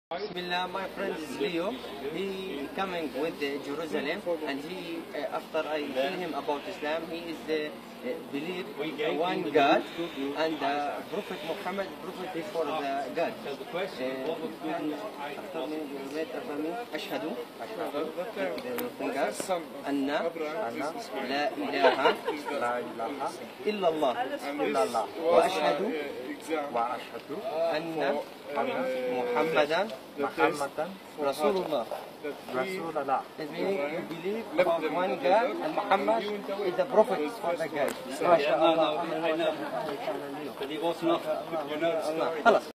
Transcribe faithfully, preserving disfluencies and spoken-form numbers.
Bismillah, my friend is Leo. He coming with uh, Jerusalem, and he, uh, after I tell him about Islam, he is uh, uh, believe one God, and uh, Prophet Muhammad, Prophet before the God. Uh, and after me, repeat after me, أشهد أن لا إله إلا الله وأشهد أن محمدا Muhammadan رسول الله. Rasulullah. That means you believe about one God, and Muhammad is the prophet for the God. ما شاء الله. خلاص.